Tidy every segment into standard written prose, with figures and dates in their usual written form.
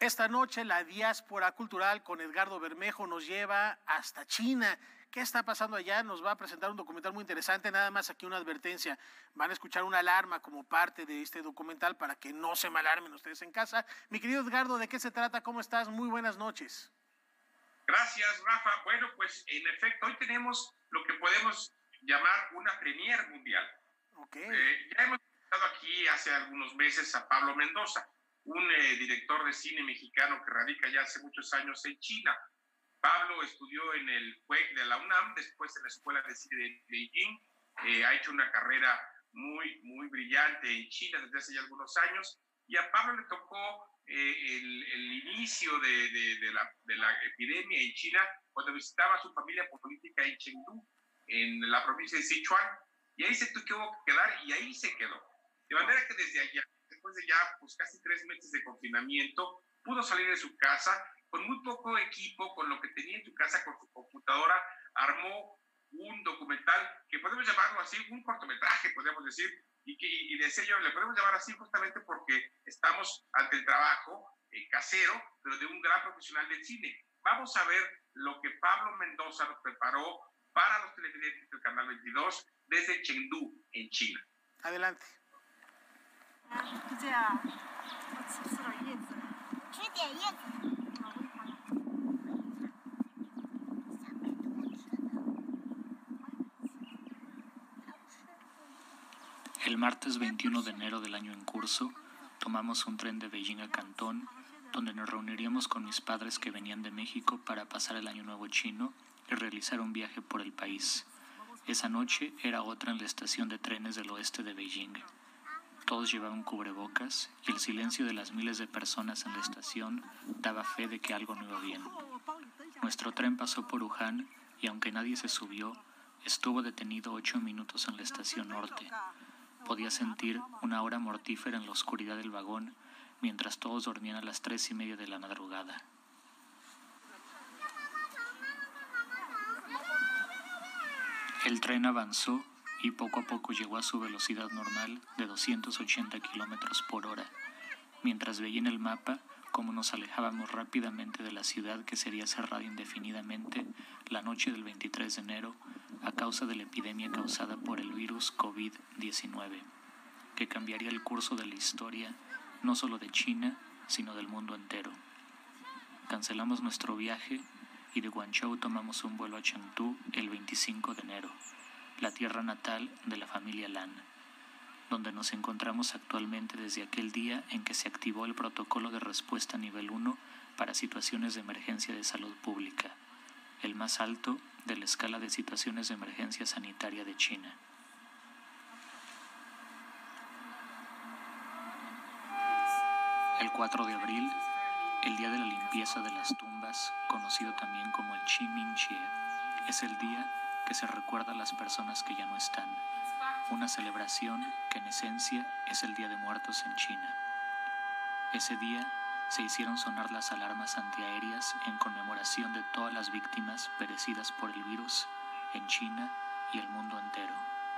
Esta noche la diáspora cultural con Edgardo Bermejo nos lleva hasta China. ¿Qué está pasando allá? Nos va a presentar un documental muy interesante. Nada más aquí una advertencia. Van a escuchar una alarma como parte de este documental para que no se me alarmen ustedes en casa. Mi querido Edgardo, ¿de qué se trata? ¿Cómo estás? Muy buenas noches. Gracias, Rafa. Bueno, pues en efecto, hoy tenemos lo que podemos llamar una premier mundial. Okay. Ya hemos estado aquí hace algunos meses a Pablo Mendoza, un director de cine mexicano que radica ya hace muchos años en China. Pablo estudió en el CUEC de la UNAM, después en la Escuela de Cine de Beijing. Ha hecho una carrera muy brillante en China desde hace ya algunos años. Y a Pablo le tocó el inicio de la epidemia en China cuando visitaba a su familia política en Chengdu, en la provincia de Sichuan. Y ahí se tuvo que quedar y ahí se quedó. De manera que desde allá, después de ya pues, casi 3 meses de confinamiento, pudo salir de su casa con muy poco equipo, con lo que tenía en su casa, con su computadora, armó un documental que podemos llamarlo así, un cortometraje, podemos decir, y decía yo, le podemos llamar así justamente porque estamos ante el trabajo casero, pero de un gran profesional del cine. Vamos a ver lo que Pablo Mendoza nos preparó para los televidentes del Canal 22 desde Chengdu, en China. Adelante. El martes 21 de enero del año en curso, tomamos un tren de Beijing a Cantón, donde nos reuniríamos con mis padres que venían de México para pasar el Año Nuevo chino y realizar un viaje por el país. Esa noche era otra en la estación de trenes del oeste de Beijing. Todos llevaban cubrebocas y el silencio de las miles de personas en la estación daba fe de que algo no iba bien. Nuestro tren pasó por Wuhan y aunque nadie se subió, estuvo detenido 8 minutos en la estación norte. Podía sentir una hora mortífera en la oscuridad del vagón mientras todos dormían a las 3:30 de la madrugada. El tren avanzó y poco a poco llegó a su velocidad normal de 280 kilómetros por hora, mientras veía en el mapa cómo nos alejábamos rápidamente de la ciudad que sería cerrada indefinidamente la noche del 23 de enero a causa de la epidemia causada por el virus COVID-19, que cambiaría el curso de la historia no solo de China, sino del mundo entero. Cancelamos nuestro viaje y de Guangzhou tomamos un vuelo a Chengdu el 25 de enero, la tierra natal de la familia Lan, donde nos encontramos actualmente desde aquel día en que se activó el protocolo de respuesta nivel 1 para situaciones de emergencia de salud pública, el más alto de la escala de situaciones de emergencia sanitaria de China. El 4 de abril, el día de la limpieza de las tumbas, conocido también como el Qingming-Jie, es el día que se recuerda a las personas que ya no están, una celebración que en esencia es el Día de Muertos en China. Ese día se hicieron sonar las alarmas antiaéreas en conmemoración de todas las víctimas perecidas por el virus en China y el mundo entero.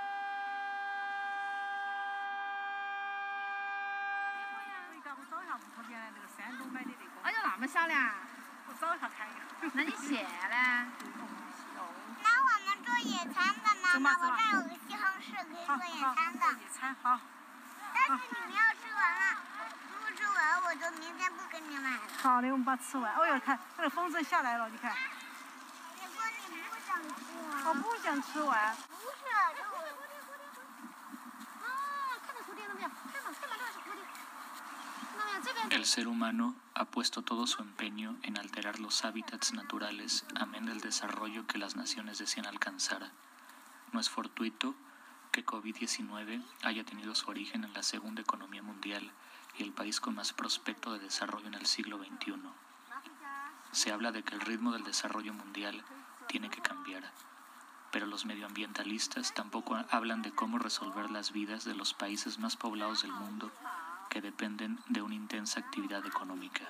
El ser humano ha puesto todo su empeño en alterar los hábitats naturales amén del desarrollo que las naciones desean alcanzar. No es fortuito que COVID-19 haya tenido su origen en la segunda economía mundial y el país con más prospecto de desarrollo en el siglo XXI. Se habla de que el ritmo del desarrollo mundial tiene que cambiar, pero los medioambientalistas tampoco hablan de cómo resolver las vidas de los países más poblados del mundo que dependen de una intensa actividad económica.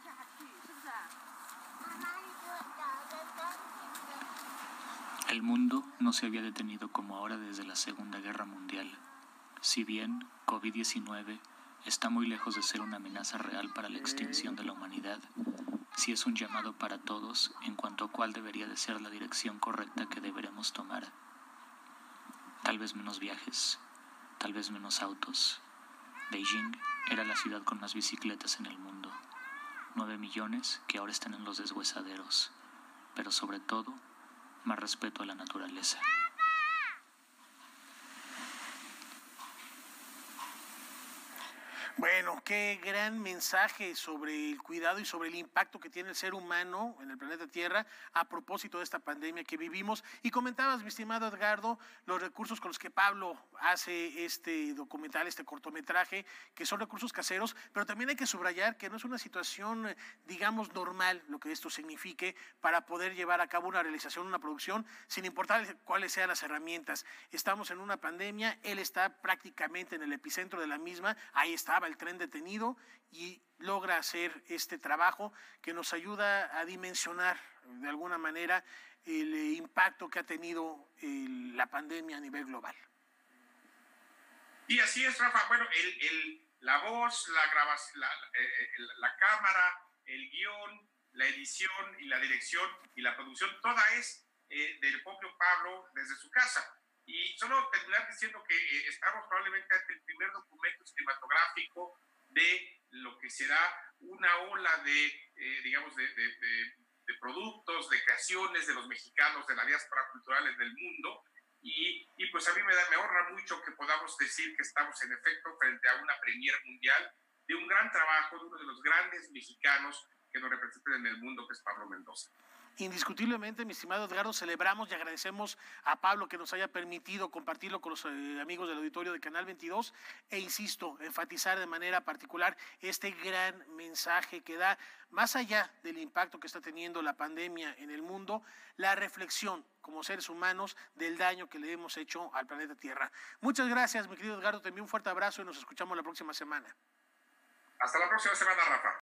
El mundo no se había detenido como ahora desde la Segunda Guerra Mundial. Si bien COVID-19 está muy lejos de ser una amenaza real para la extinción de la humanidad, si es un llamado para todos en cuanto a cuál debería de ser la dirección correcta que deberemos tomar. Tal vez menos viajes, tal vez menos autos. Beijing era la ciudad con más bicicletas en el mundo, 9 millones que ahora están en los deshuesaderos, pero sobre todo, más respeto a la naturaleza. Bueno, qué gran mensaje sobre el cuidado y sobre el impacto que tiene el ser humano en el planeta Tierra a propósito de esta pandemia que vivimos. Y comentabas, mi estimado Edgardo, los recursos con los que Pablo hace este documental, este cortometraje, que son recursos caseros, pero también hay que subrayar que no es una situación, digamos, normal lo que esto signifique para poder llevar a cabo una realización, una producción, sin importar cuáles sean las herramientas. Estamos en una pandemia, él está prácticamente en el epicentro de la misma, ahí estaba el tren detenido y logra hacer este trabajo que nos ayuda a dimensionar de alguna manera el impacto que ha tenido la pandemia a nivel global. Y así es, Rafa. Bueno, la voz, la grabación, la cámara, el guión, la edición y la dirección y la producción, toda es del propio Pablo desde su casa. Y solo terminar diciendo que estamos probablemente ante el primer documento cinematográfico de lo que será una ola de productos, de creaciones de los mexicanos, de la diáspora cultural en el mundo. Y pues a mí me honra mucho que podamos decir que estamos en efecto frente a una premier mundial de un gran trabajo de uno de los grandes mexicanos que nos representan en el mundo, que es Pablo Mendoza. Indiscutiblemente, mi estimado Edgardo, celebramos y agradecemos a Pablo que nos haya permitido compartirlo con los amigos del auditorio de Canal 22 e insisto, enfatizar de manera particular este gran mensaje que da, más allá del impacto que está teniendo la pandemia en el mundo, la reflexión como seres humanos del daño que le hemos hecho al planeta Tierra. Muchas gracias, mi querido Edgardo, te envío un fuerte abrazo y nos escuchamos la próxima semana. Hasta la próxima semana, Rafa.